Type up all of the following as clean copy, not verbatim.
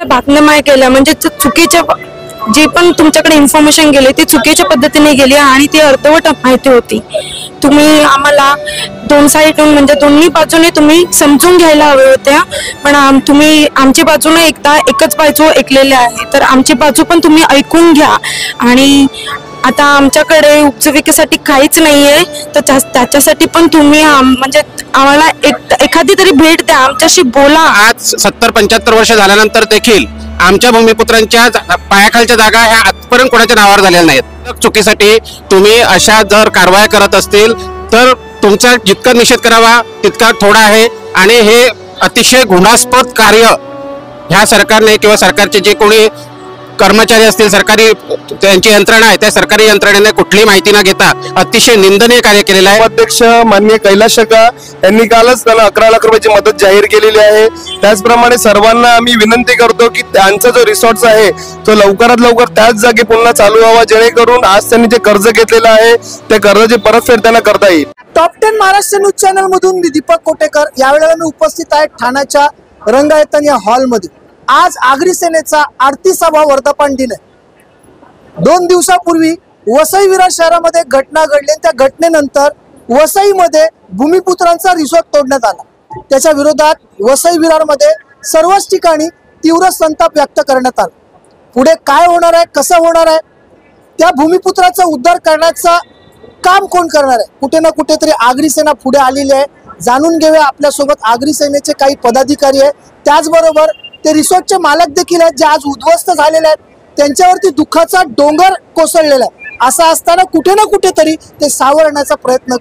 बातम्या केल्या म्हणजे चुकीच्या जी पण तुमच्याकडे इन्फॉर्मेशन गेली ती चुकीच्या पद्धतीने गेली आणि ती अर्धवट माहिती होती। तुम्ही आम्हाला दोन साईडून म्हणजे दोन्ही बाजूने तुम्ही समजून घ्यायला हवे होत्या, पण तुम्ही आमची बाजूने एकच बाजू ऐकलेली आहे, तर आमची बाजू पण तुम्ही ऐकून घ्या। आणि आता आमच्याकडे उपजीविकेसाठी काहीच नाहीये, तर त्याच्यासाठी पण तुम्ही म्हणजे आम्हाला एखादी तरी भेट द्या, आमच्याशी बोला। आज 70-75 वर्ष झाल्यानंतर देखील आमच्या भूमिपुत्रांच्या पायाखालच्या जागा ह्या आजपर्यंत कोणाच्या नावावर झालेल्या नाहीत। चुकीसाठी तुम्ही अशा जर कारवाया करत असतील तर तुमचा जितका निषेध करावा तितका थोडा आहे आणि हे अतिशय गुन्हास्पद कार्य ह्या सरकारने किंवा सरकारचे जे कोणी कर्मचारी असतील, सरकारी त्यांची यंत्रणा आहे, त्या सरकारी यंत्रणेने कुठलीही माहिती न घेता अतिशय निंदनीय कार्य केलेलं आहे। अध्यक्ष माननीय कैलाश शका यांनी कालच त्यांना 11 लाख रुपयाची मदत जाहीर केलेली आहे। त्याचप्रमाणे सर्वांना आम्ही विनंती करतो की त्यांचा जो रिसॉर्ट आहे तो लवकरात लवकर त्याच जागी पुन्हा चालू व्हावा, जेणेकरून आज त्यांनी जे कर्ज घेतलेलं आहे त्या कर्जाची परतफेड त्यांना करता येईल। टॉप 10 महाराष्ट्र न्यूज चॅनल मधून मी दीपक कोटेकर यावेळेला मी उपस्थित आहे ठाण्याच्या रंगायतन या हॉलमध्ये। आज आगरी सेनेचा आरती सभा वर्धापन दिन आहे। 2 दिवसापूर्वी वसई विरार शहरामध्ये घटना घडली, त्या घटनेनंतर वसईमध्ये भूमिपुत्रांचा रिसॉर्ट तोडण्यात आला। त्याच्या विरोधात वसई विरारमध्ये सर्वच ठिकाणी तीव्र संताप व्यक्त करण्यात आला। पुढे काय होणार आहे, कसं होणार आहे, त्या भूमिपुत्राचा उद्धार करण्याचा काम कोण करणार आहे, कुठे ना कुठेतरी आगरी सेना पुढे आलेली आहे। जाणून घेऊया आपल्यासोबत आगरी सेनेचे काही पदाधिकारी आहेत, त्याचबरोबर ते रिसॉर्टचे मालक देखील आहेत जे आज उद्ध्वस्त झालेले आहेत, त्यांच्यावरती दुःखाचा डोंगर कोसळलेला आहे। असं असताना कुठे ना कुठेतरी ते सावरण्याचा प्रयत्न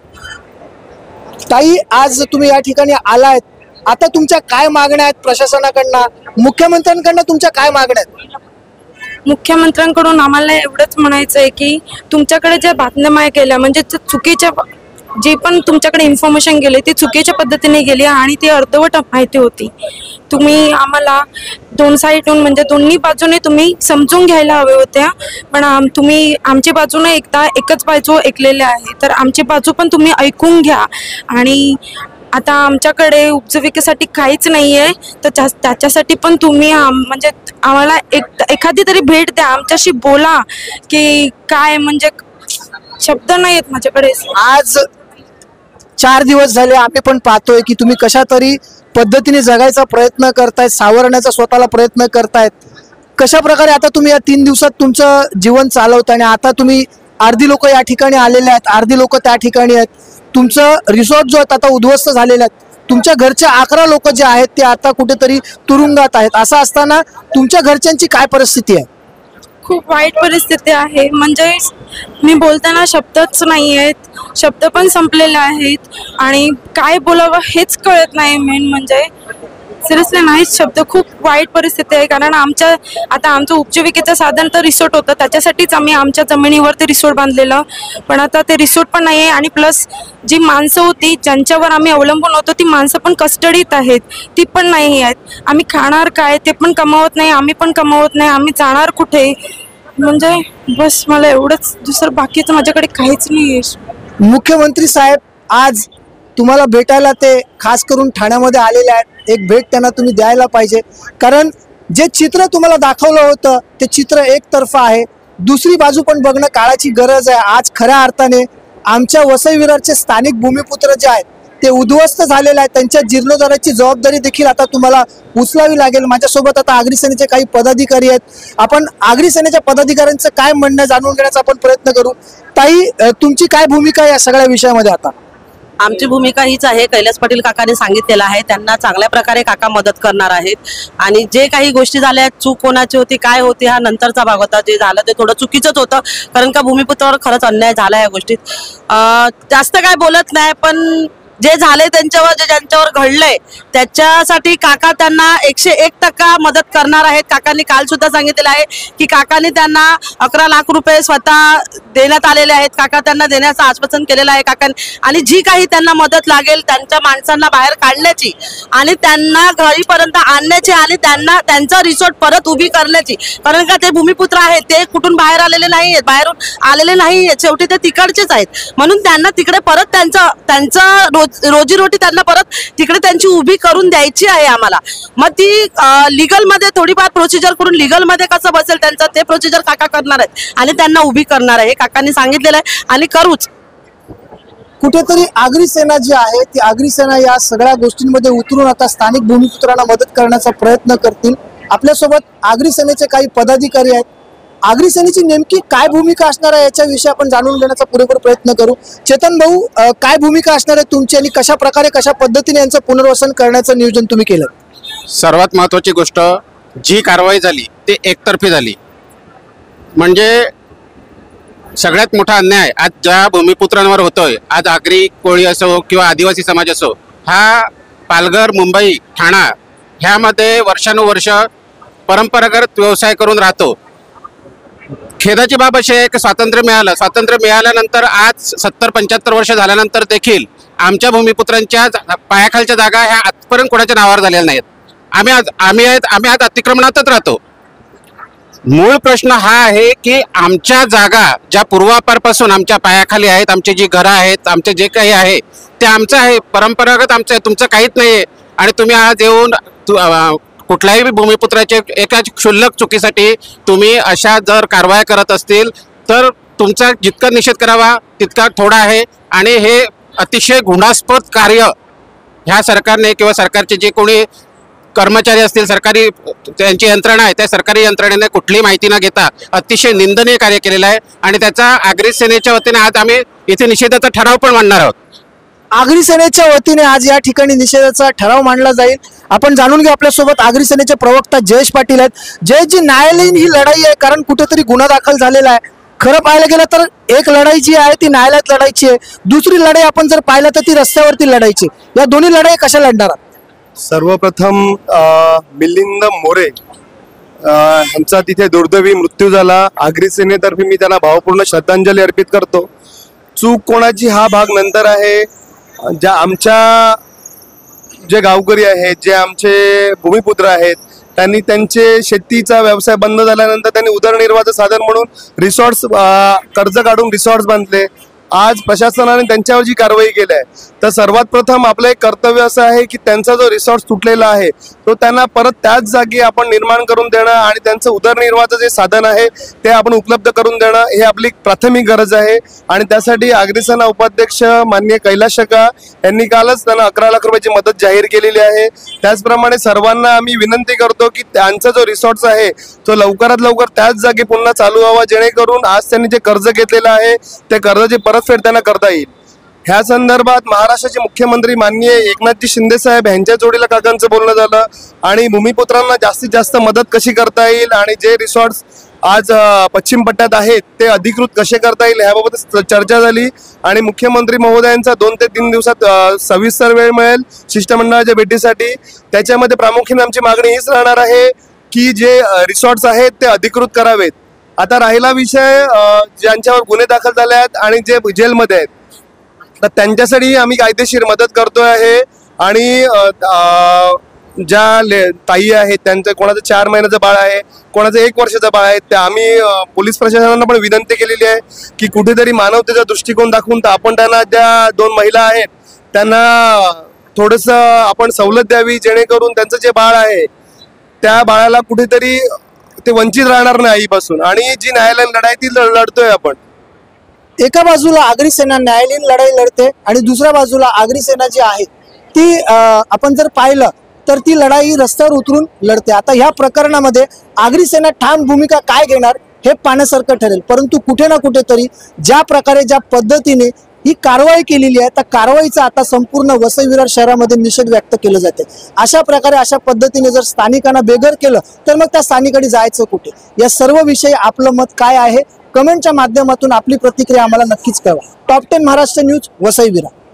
करतायत। ताई, आज तुम्ही या ठिकाणी आलायत, आता तुमच्या काय मागण्या आहेत प्रशासनाकडनं, मुख्यमंत्र्यांकडनं तुमच्या काय मागण्या आहेत? मुख्यमंत्र्यांकडून आम्हाला एवढंच म्हणायचं आहे की तुमच्याकडे ज्या बातम्या केल्या म्हणजे चुकीच्या जी पण तुमच्याकडे इन्फॉर्मेशन गेली ती चुकीच्या पद्धतीने गेली आणि ती अर्धवट माहिती होती। तुम्ही आम्हाला दोन साईडून म्हणजे दोन्ही बाजूने तुम्ही समजून घ्यायला हवे होत्या, पण तुम्ही आमची बाजूने एकच बाजू ऐकलेल्या आहे, तर आमची बाजू पण तुम्ही ऐकून घ्या। आणि आता आमच्याकडे उपजीविकेसाठी काहीच नाहीये, तर त्याच्यासाठी पण तुम्ही म्हणजे आम्हाला एखादी तरी भेट द्या, आमच्याशी बोला की काय, म्हणजे शब्द नाही आहेत माझ्याकडे। आज 4 दिवस झाले आम्ही पण पाहतोय की तुम्ही कशा तरी पद्धतीने जगायचा प्रयत्न करतायत, सावरण्याचा स्वतःला प्रयत्न करतायत। कशा प्रकारे आता तुम्ही या 3 दिवसात तुमचं जीवन चालवता आणि आता तुम्ही अर्धी लोक या ठिकाणी आलेले आहेत, अर्धी लोक त्या ठिकाणी आहेत, तुमचं रिसॉर्ट जो आता उद्ध्वस्त झालेलं आहे, तुमच्या घरचे 11 लोक जे आहेत ते आता कुठेतरी तुरुंगात आहेत। असं असताना तुमच्या घरच्यांची काय परिस्थिती आहे? खूप वाईट परिस्थिती आहे, म्हणजे मी बोलताना शब्दच नाही आहेत, शब्द पण संपलेले आहेत आणि काय बोलावं हेच कळत नाही। मेन म्हणजे सिरियसली नाहीच शब्द, खूप वाईट परिस्थिती आहे। कारण आमचं उपजीविकेचं साधन तर रिसॉर्ट होतं, त्याच्यासाठीच आम्ही आमच्या जमिनीवर ते रिसॉर्ट बांधलेलं, पण आता ते रिसॉर्ट पण नाही आहे आणि प्लस जी माणसं होती ज्यांच्यावर आम्ही अवलंबून होतो ती माणसं पण कस्टडीत आहेत, ती पण नाही आहेत। आम्ही खाणार काय, ते पण कमावत नाही, आम्ही पण कमावत नाही, आम्ही जाणार कुठे, म्हणजे बस मला एवढंच, दुसरं बाकीचं माझ्याकडे काहीच नाही आहे। मुख्यमंत्री साहेब आज तुम्हाला भेटायला ते खास करून ठाण्यामध्ये आलेले आहेत, एक भेट त्यांना तुम्ही द्यायला पाहिजे, कारण जे चित्र तुम्हाला दाखवलं होतं ते चित्र एकतर्फा आहे, दुसरी बाजू पण बघणं काळाची गरज आहे। आज खऱ्या अर्थाने आमच्या वसई विरारचे स्थानिक भूमिपुत्र जे आहेत ते उद्ध्वस्त झालेले आहेत, त्यांच्या जीर्णोद्धाराची जबाबदारी देखील आता तुम्हाला उचलावी लागेल। माझ्यासोबत आता आगरी सेनेचे काही पदाधिकारी आहेत, आपण आगरी सेनेच्या पदाधिकाऱ्यांचं काय म्हणणं जाणून घेण्याचा आपण प्रयत्न करू। ताई, तुमची काय भूमिका आहे या सगळ्या विषयामध्ये? आता आमची भूमिका हीच आहे, कैलास पाटील काकाने सांगितलेलं आहे, त्यांना चांगल्या प्रकारे काका मदत करणार आहेत आणि जे काही गोष्टी झाल्या चूक कोणाची होती काय होती हा नंतरचा भाग होता, जे झालं ते थोडं चुकीचंच होतं, कारण का भूमिपुत्रावर खरंच अन्याय झाला या गोष्टीत। जास्त काय बोलत नाही, पण जे झाले त्यांच्यावर, जे ज्यांच्यावर घडलंय त्याच्यासाठी काका त्यांना 101% मदत करणार आहेत। काकांनी काल सुद्धा सांगितलेलं आहे की काकांनी त्यांना 11 लाख रुपये स्वतः देण्यात आलेले आहेत, काका त्यांना देण्याचं आश्वासन केलेलं आहे काकांनी, आणि जी काही त्यांना मदत लागेल त्यांच्या माणसांना बाहेर काढण्याची आणि त्यांना घरीपर्यंत आणण्याची आणि त्यांना त्यांचा रिसॉर्ट परत उभी करण्याची, कारण का ते भूमिपुत्र आहेत, ते कुठून बाहेर आलेले नाही आहेत, बाहेरून आलेले नाही आहेत, शेवटी ते तिकडचेच आहेत, म्हणून त्यांना तिकडे परत त्यांचा रोजीरोटी त्यांना परत तिकडे त्यांची उभी करून द्यायची आहे आम्हाला. मग ती लिगल मध्ये थोडीफार प्रोसिजर करून लिगल मध्ये कसं बसेल त्यांचं ते प्रोसिजर काका करणार आहेत आणि त्यांना उभी करणार आहे, हे काकांनी सांगितलेलं आहे आणि करूच. कुठेतरी आगरी सेना जी आहे ती आगरी सेना या सगळ्या गोष्टींमध्ये उतरून आता स्थानिक भूमिपुत्रांना मदत करण्याचा प्रयत्न करतील. आपल्यासोबत आगरी सेनेचे काही पदाधिकारी आहेत. आगरी सेनेची नेमकी काय भूमिका असणार आहे याच्याविषयी आपण जाणून घेण्याचा पुरेपूर प्रयत्न करू. चेतन भाऊ, काय भूमिका असणार आहे तुमची आणि कशा प्रकारे कशा पद्धतीने यांचं पुनर्वसन करण्याचं नियोजन तुम्ही केलं? सर्वात महत्त्वाची गोष्ट, जी कारवाई झाली ती एकतर्फी झाली. म्हणजे सगळ्यात मोठा अन्याय आज ज्या भूमिपुत्रांवर होतोय, आज आगरी कोळी असो किंवा आदिवासी समाज असो, हा पालघर, मुंबई, ठाणा ह्यामध्ये वर्षानुवर्ष परंपरागत व्यवसाय करून राहतो. खेदाची बाब अशी आहे की स्वातंत्र्य मिळाल्यानंतर आज 70-75 वर्ष झाल्यानंतर देखील आमच्या भूमिपुत्रांच्या पायाखालच्या जागा ह्या आजपर्यंत कोणाच्या नावावर झालेल्या नाहीत. आम्ही आज अतिक्रमणातच राहतो. मूळ प्रश्न हा आहे की आमच्या जागा ज्या पूर्वापारपासून आमच्या पायाखाली आहेत, आमची जी घरं आहेत, आमचे जे काही आहे ते आमचं आहे, परंपरागत आमचं आहे, तुमचं काहीच नाही आहे. आणि तुम्ही आज येऊन कुठल्याही भूमिपुत्राच्या एका क्षुल्लक चुकीसाठी तुम्ही अशा जर कारवाया करत असतील तर तुमचा जितका निषेध करावा तितका थोडा आहे. आणि हे अतिशय घृणास्पद कार्य ह्या सरकारने किंवा सरकारचे जे कोणी कर्मचारी असतील, सरकारी त्यांची यंत्रणा आहे, त्या सरकारी यंत्रणेने कुठलीही माहिती न घेता अतिशय निंदनीय कार्य केलेलं आहे. आणि त्याचा आगरी सेनेच्या वतीने आज आम्ही इथे निषेधाचा ठराव पण मांडणार आहोत. आगरी सेनेच्या वतीने आज या ठिकाणी निषेधाचा ठराव मांडला जाईल. आपण जाणून घेऊ, आपल्यासोबत आगरी सेनेचे प्रवक्ता जयेश पाटील आहेत. जयेशजी, न्यायालयीन ही लढाई आहे कारण कुठेतरी गुन्हा दाखल झालेला आहे. खरं पाहायला गेलं तर एक लढाई जी आहे ती न्यायालयात लढायची आहे, दुसरी लढाई आपण जर पाहिलं तर ती रस्त्यावरती लढायची. या दोन्ही लढाई कशा लढणार? सर्वप्रथम मिलिंद मोरे यांचा तिथे दुर्दैवी मृत्यू झाला. आगरी सेनेतर्फे मी त्यांना भावपूर्ण श्रद्धांजली अर्पित करतो. चूक कोणाची हा भाग नंतर आहे. ज्या आमच्या जे गावकरी आहेत, जे आमचे भूमिपुत्र आहेत, त्यांनी त्यांचे शेतीचा व्यवसाय बंद झाल्यानंतर त्यांनी उदरनिर्वाहाचं साधन म्हणून रिसॉर्ट्स कर्ज काढून रिसॉर्ट्स बांधले. आज प्रशासनाने त्यांच्यावर जी कारवाई केली आहे तर सर्वात प्रथम आपलं एक कर्तव्य असं आहे की त्यांचा जो रिसॉर्ट तुटलेला आहे तो त्यांना परत त्याच जागी आपण निर्माण करून देणं आणि त्यांचं उदरनिर्वाहाचं जे साधन आहे ते आपण उपलब्ध करून देणं हे आपली प्राथमिक गरज आहे. आणि त्यासाठी आगरी सेना उपाध्यक्ष माननीय कैलाश शका यांनी कालच त्यांना 11 लाख रुपयाची मदत जाहीर केलेली आहे. त्याचप्रमाणे सर्वांना आम्ही विनंती करतो की त्यांचा जो रिसॉर्ट आहे तो लवकरात लवकर त्याच जागी पुन्हा चालू व्हावा, जेणेकरून आज त्यांनी जे कर्ज घेतलेलं आहे ते कर्जाची परतफेड त्यांना करता येईल. ह्या संदर्भात महाराष्ट्राचे मुख्यमंत्री माननीय एकनाथजी शिंदे साहेब यांच्या जोडीला काकांचं बोलणं झालं आणि भूमिपुत्रांना जास्तीत जास्त मदत कशी करता येईल आणि जे रिसॉर्ट्स आज पश्चिम पट्ट्यात आहेत ते अधिकृत कसे करता येईल ह्याबाबत चर्चा झाली. आणि मुख्यमंत्री महोदयांचा 2 ते 3 दिवसात सविस्तर वेळ मिळेल शिष्टमंडळाच्या भेटीसाठी. त्याच्यामध्ये प्रामुख्याने आमची मागणी हीच राहणार आहे की जे रिसॉर्ट्स आहेत ते अधिकृत करावेत. आता राहिला विषय ज्यांच्यावर गुन्हे दाखल झाले आहेत आणि जे जेलमध्ये आहेत तर त्यांच्यासाठी आम्ही कायदेशीर मदत करतोय आहे. आणि ज्या ताई आहेत त्यांचं कोणाचं 4 महिन्याचं बाळ आहे, कोणाचं 1 वर्षाचं बाळ आहे, ते आम्ही पोलीस प्रशासनाला पण विनंती केलेली आहे की कुठेतरी मानवतेचा दृष्टिकोन दाखवून तर आपण त्यांना ज्या 2 महिला आहेत त्यांना थोडंसं आपण सवलत द्यावी, जेणेकरून त्यांचं जे बाळ आहे त्या बाळाला कुठेतरी ते वंचित राहणार नाही आईपासून. आणि जी न्यायालयीन लढाई ती लढतोय आपण. एका बाजूला आगरी सेना न्यायालयीन लढाई लढते आणि दुसऱ्या बाजूला आगरी सेना जी आहे ती आपण जर पाहिलं तर ती लढाई रस्त्यावर उतरून लढते. आता ह्या प्रकरणामध्ये आगरी सेना ठाम भूमिका काय घेणार हे पाहण्यासारखं ठरेल. परंतु कुठे ना कुठेतरी ज्या प्रकारे ज्या पद्धतीने ही कारवाई केलेली आहे त्या कारवाईचा आता संपूर्ण वसई विरार शहरामध्ये निषेध व्यक्त केलं जाते. अशा प्रकारे अशा पद्धतीने जर स्थानिकांना बेघर केलं तर मग त्या स्थानिकांनी जायचं कुठे? या सर्व विषयी आपलं मत काय आहे कमेंटच्या माध्यमातून आपली प्रतिक्रिया आम्हाला नक्कीच कळवा. Top 10 Maharashtra news, Vasai Virar.